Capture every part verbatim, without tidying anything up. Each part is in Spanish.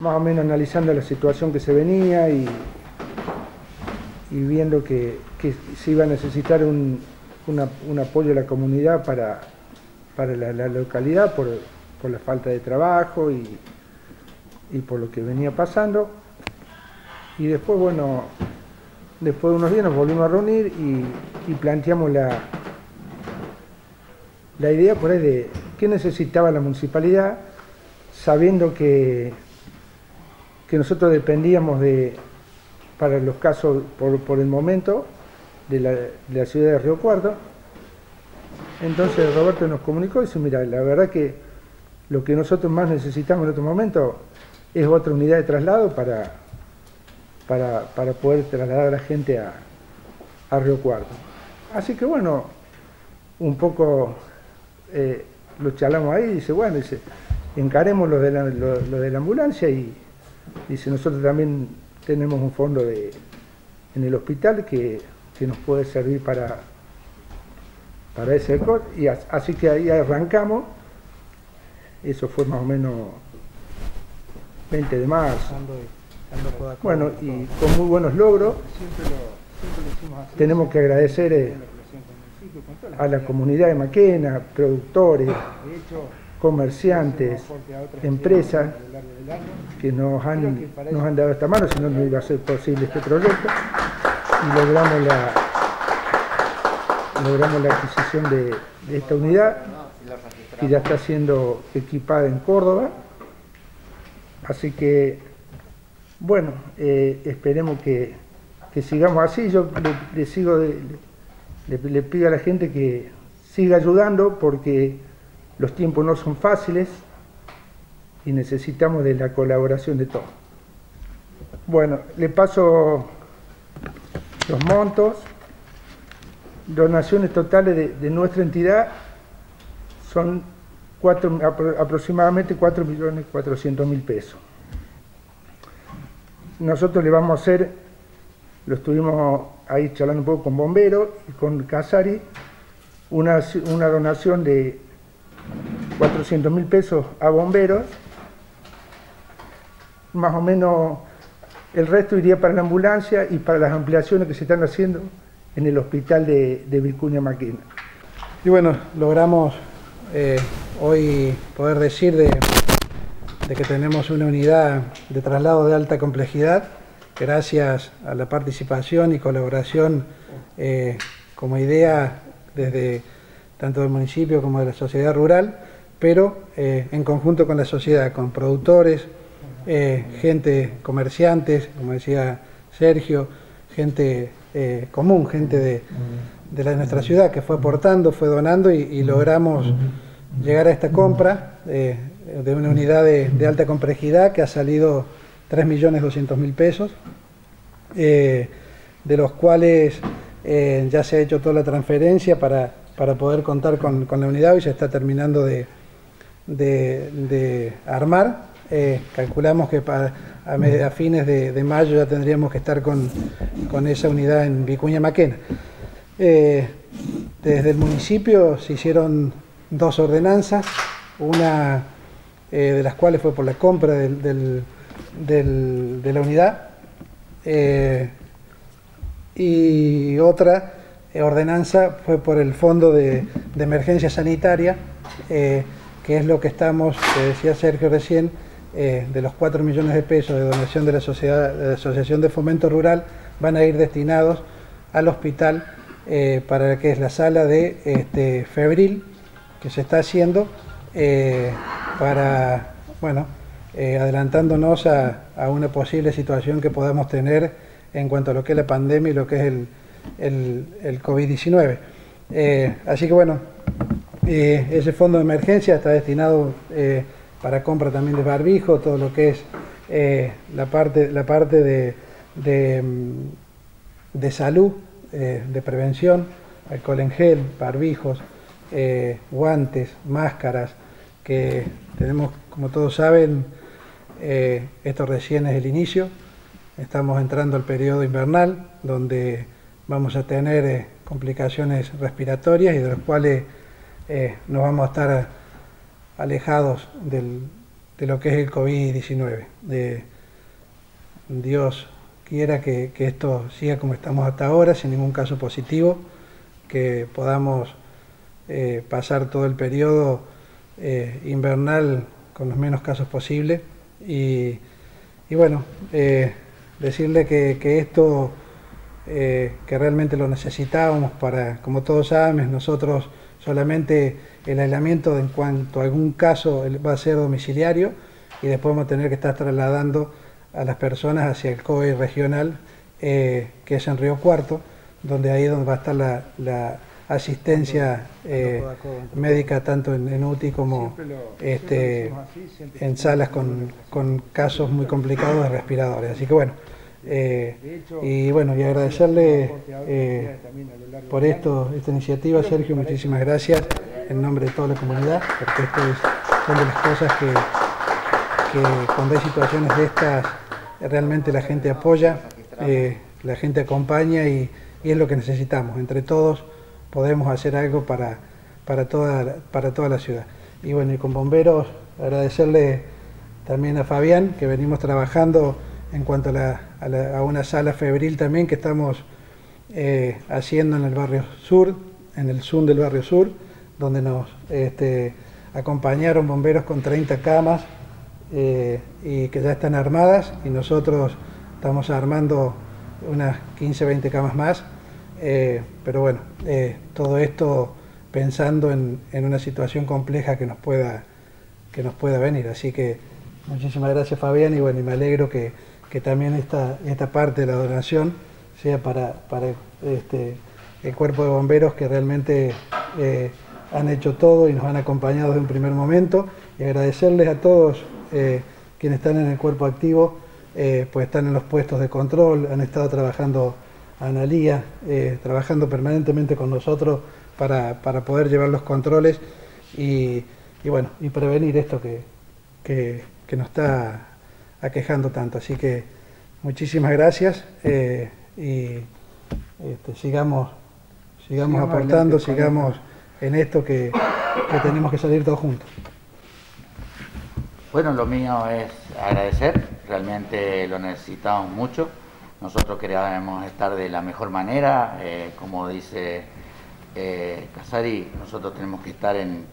más o menos analizando la situación que se venía y, y viendo que, que se iba a necesitar un, una, un apoyo de la comunidad para, para la, la localidad por, por la falta de trabajo y, y por lo que venía pasando. Y después, bueno, después de unos días nos volvimos a reunir y, y planteamos la, la idea por ahí de qué necesitaba la municipalidad, sabiendo que, que nosotros dependíamos de, para los casos, por, por el momento, de la, de la ciudad de Río Cuarto. Entonces Roberto nos comunicó y dice, mira, la verdad que lo que nosotros más necesitamos en otro momento es otra unidad de traslado para, para, para poder trasladar a la gente a, a Río Cuarto. Así que bueno, un poco eh, lo charlamos ahí y dice, bueno, dice, encaremos lo de la, lo, lo de la ambulancia y dice, nosotros también tenemos un fondo de, en el hospital que, que nos puede servir para, para ese costo, y así que ahí arrancamos. Eso fue más o menos veinte de marzo. Bueno, y con muy buenos logros. Tenemos que agradecer eh, a la comunidad de Maquena, productores, comerciantes, empresas que nos han, nos han dado esta mano, si no, no iba a ser posible este proyecto. Y logramos la, logramos la adquisición de, de esta unidad, que ya está siendo equipada en Córdoba. Así que, bueno, eh, esperemos que, que sigamos así. Yo le, le sigo de, le, le pido a la gente que siga ayudando porque los tiempos no son fáciles y necesitamos de la colaboración de todos. Bueno, le paso los montos. Donaciones totales de, de nuestra entidad son cuatro, aproximadamente cuatro millones cuatrocientos mil pesos. Nosotros le vamos a hacer, lo estuvimos ahí charlando un poco con Bomberos y con Casari, una, una donación de cuatrocientos mil pesos a Bomberos, más o menos el resto iría para la ambulancia y para las ampliaciones que se están haciendo en el hospital de, de Vicuña Maquena. Y bueno, logramos eh, hoy poder decir de, de que tenemos una unidad de traslado de alta complejidad gracias a la participación y colaboración eh, como idea desde tanto del municipio como de la sociedad rural, pero eh, en conjunto con la sociedad, con productores, eh, gente, comerciantes, como decía Sergio, gente eh, común, gente de, de, la, de nuestra ciudad que fue aportando, fue donando y, y logramos llegar a esta compra eh, de una unidad de, de alta complejidad que ha salido tres millones doscientos mil pesos, eh, de los cuales eh, ya se ha hecho toda la transferencia para, para poder contar con, con la unidad y se está terminando de, de, de armar. Eh, calculamos que para, a, a fines de, de mayo ya tendríamos que estar con, con esa unidad en Vicuña Maquena. Eh, desde el municipio se hicieron dos ordenanzas, una eh, de las cuales fue por la compra del, del, del, de la unidad eh, y otra eh, ordenanza fue por el Fondo de, de Emergencia Sanitaria, eh, que es lo que estamos, que decía Sergio recién, eh, de los cuatro millones de pesos de donación de la, sociedad, de la Asociación de Fomento Rural van a ir destinados al hospital eh, para que es la sala de este, febril que se está haciendo eh, para, bueno, eh, adelantándonos a, a una posible situación que podamos tener en cuanto a lo que es la pandemia y lo que es el, el, el COVID diecinueve. Eh, así que bueno, eh, ese fondo de emergencia está destinado eh, para compra también de barbijo, todo lo que es eh, la parte, la parte de, de, de salud, eh, de prevención, alcohol en gel, barbijos, eh, guantes, máscaras, que tenemos, como todos saben, eh, esto recién es el inicio, estamos entrando al periodo invernal, donde vamos a tener eh, complicaciones respiratorias y de los cuales eh, nos vamos a estar alejados del, de lo que es el COVID diecinueve. De, Dios quiera que, que esto siga como estamos hasta ahora, sin ningún caso positivo, que podamos eh, pasar todo el periodo eh, invernal con los menos casos posible. Y, y bueno, eh, decirle que, que esto, eh, que realmente lo necesitábamos para, como todos saben, nosotros solamente el aislamiento en cuanto a algún caso va a ser domiciliario y después vamos a tener que estar trasladando a las personas hacia el C O E regional, eh, que es en Río Cuarto, donde ahí es donde va a estar la, la asistencia eh, médica tanto en, en U T I como este, en salas con, con casos muy complicados de respiradores. Así que bueno, eh, y bueno, y agradecerle eh, por esto, esta iniciativa, Sergio, muchísimas gracias en nombre de toda la comunidad, porque esto es, son de las cosas que, que cuando hay situaciones de estas realmente la gente apoya, eh, la gente acompaña y, y es lo que necesitamos. Entre todos podemos hacer algo para, para, toda, para toda la ciudad. Y bueno, y con bomberos, agradecerle también a Fabián, que venimos trabajando en cuanto a, la, a, la, a una sala febril también que estamos eh, haciendo en el barrio sur, en el Zoom del barrio sur, donde nos este, acompañaron bomberos con treinta camas eh, y que ya están armadas, y nosotros estamos armando unas quince, veinte camas más. Eh, pero bueno, eh, todo esto pensando en, en una situación compleja que nos pueda que nos pueda venir. Así que muchísimas gracias, Fabián, y bueno, y me alegro que, que también esta, esta parte de la donación sea para, para este, el cuerpo de bomberos, que realmente eh, han hecho todo y nos han acompañado desde un primer momento, y agradecerles a todos eh, quienes están en el cuerpo activo, eh, pues están en los puestos de control, han estado trabajando Analía, eh, trabajando permanentemente con nosotros para, para poder llevar los controles y, y bueno, y prevenir esto que, que, que nos está aquejando tanto. Así que muchísimas gracias eh, y este, sigamos, sigamos Sigamos aportando, adelante, sigamos en esto que, que tenemos que salir todos juntos. Bueno, lo mío es agradecer, realmente lo necesitamos mucho. Nosotros queríamos estar de la mejor manera, eh, como dice eh, Casari, nosotros tenemos que estar en,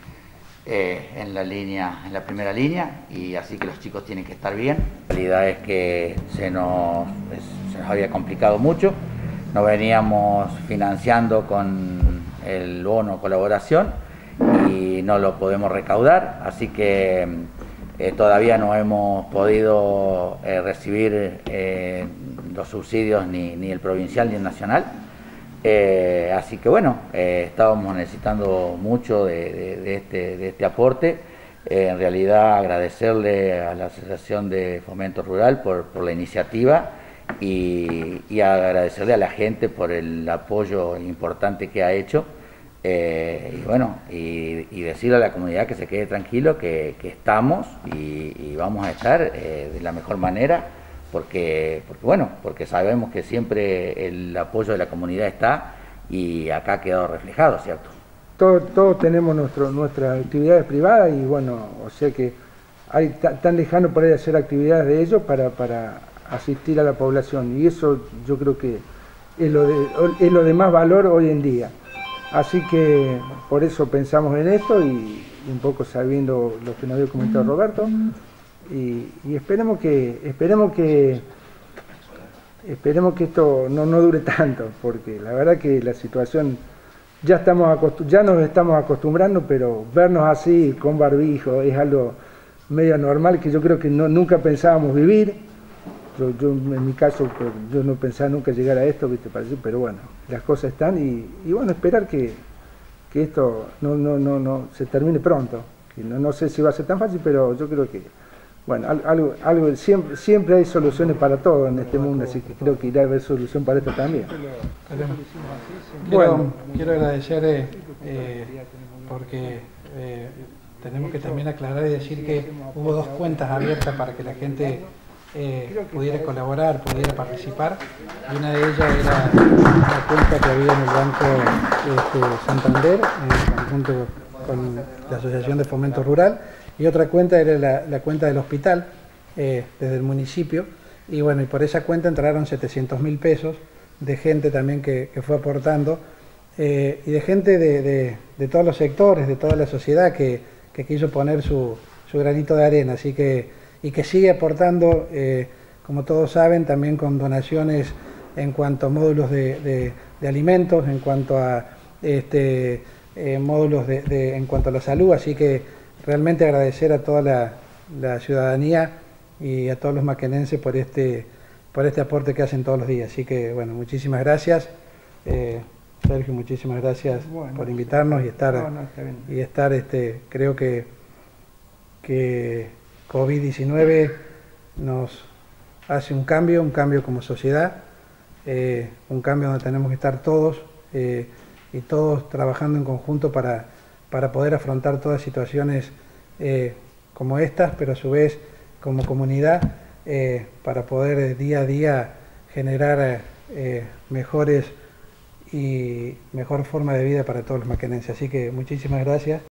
eh, en la línea, en la primera línea, y así que los chicos tienen que estar bien. La realidad es que se nos, es, se nos había complicado mucho, nos veníamos financiando con el bono colaboración y no lo podemos recaudar, así que eh, todavía no hemos podido eh, recibir eh, los subsidios ni, ni el provincial ni el nacional, eh, así que bueno, eh, estábamos necesitando mucho de, de, de, este, de este aporte. Eh, en realidad agradecerle a la Asociación de Fomento Rural por, por la iniciativa y, y agradecerle a la gente por el apoyo importante que ha hecho, eh, y bueno, y, y decirle a la comunidad que se quede tranquilo, que, que estamos y, y vamos a estar eh, de la mejor manera. Porque, porque, bueno, porque sabemos que siempre el apoyo de la comunidad está y acá ha quedado reflejado, ¿cierto? Todos, todos tenemos nuestro, nuestras actividades privadas y bueno, o sea que hay tan lejano por ahí hacer actividades de ellos para, para asistir a la población, y eso yo creo que es lo, de, es lo de más valor hoy en día. Así que por eso pensamos en esto y, y un poco sabiendo lo que nos había comentado Roberto. Y, y esperemos que esperemos que esperemos que esto no, no dure tanto, porque la verdad que la situación ya estamos ya nos estamos acostumbrando, pero vernos así con barbijo es algo medio anormal que yo creo que no, nunca pensábamos vivir. Yo, yo en mi caso pues, yo no pensaba nunca llegar a esto, ¿viste? Pero bueno, las cosas están y, y bueno, esperar que, que esto no, no, no, no se termine pronto, que no, no sé si va a ser tan fácil, pero yo creo que bueno, algo, algo siempre, siempre hay soluciones para todo en este mundo, así que creo que irá a haber solución para esto también. Quiero, bueno, quiero agradecer eh, eh, porque eh, tenemos que también aclarar y decir que hubo dos cuentas abiertas para que la gente eh, pudiera colaborar, pudiera participar, y una de ellas era una cuenta que había en el Banco este, Santander, en conjunto con la Asociación de Fomento Rural, y otra cuenta era la, la cuenta del hospital, eh, desde el municipio, y bueno, y por esa cuenta entraron setecientos mil pesos de gente también que, que fue aportando, eh, y de gente de, de, de todos los sectores, de toda la sociedad que, que quiso poner su, su granito de arena, así que, y que sigue aportando, eh, como todos saben, también con donaciones en cuanto a módulos de, de, de alimentos, en cuanto a este, eh, módulos de, de, en cuanto a la salud, así que realmente agradecer a toda la, la ciudadanía y a todos los maquenenses por este, por este aporte que hacen todos los días. Así que, bueno, muchísimas gracias. Eh, Sergio, muchísimas gracias bueno, por invitarnos y estar, no, no, y estar este, creo que, que COVID diecinueve nos hace un cambio, un cambio como sociedad, eh, un cambio donde tenemos que estar todos eh, y todos trabajando en conjunto para, para poder afrontar todas situaciones eh, como estas, pero a su vez como comunidad, eh, para poder eh, día a día generar eh, mejores y mejor forma de vida para todos los maquenenses. Así que muchísimas gracias.